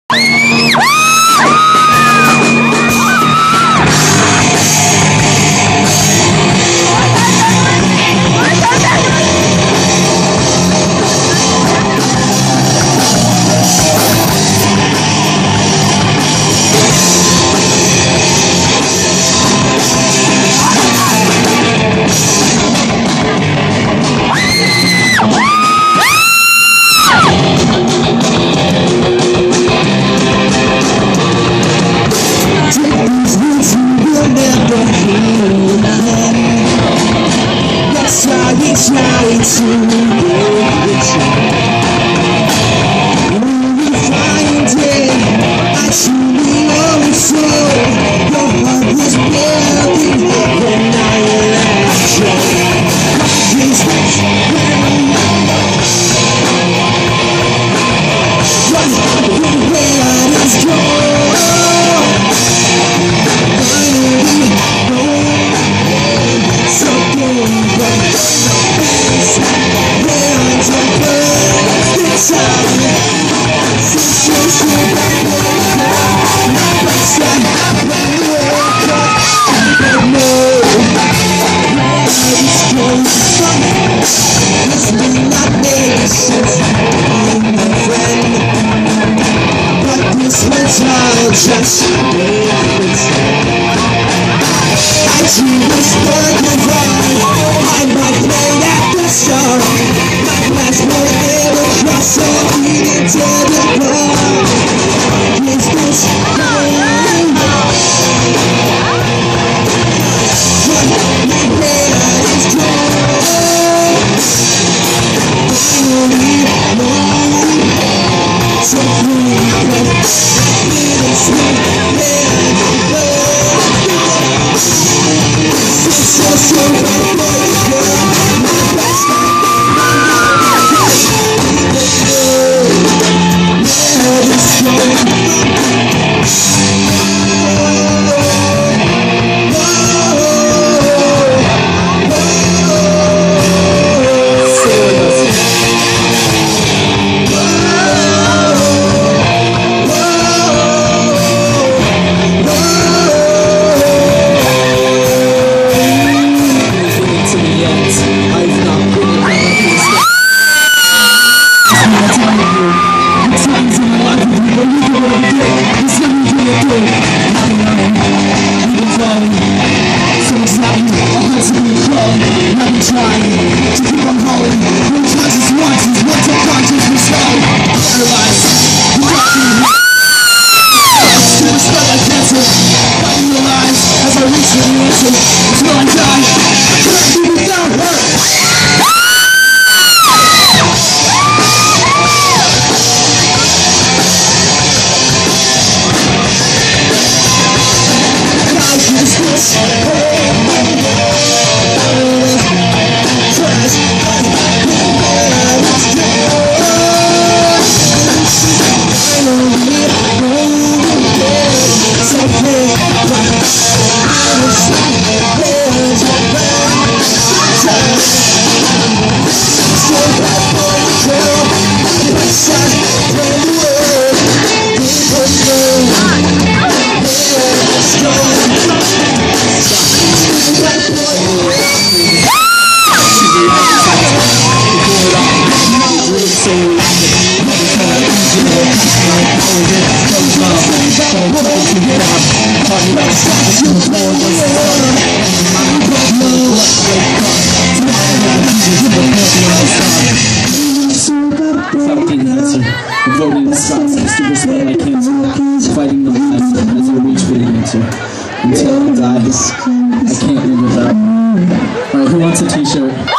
Just I see this bird I might play at the start. My class will never cross or lead into the bar. Is this time? My head is gone. Finally, no. So free, voting Scots and students that I cancer, fighting the life as I reach for the answer. Until it dies, I can't live without. Alright, who wants a t-shirt?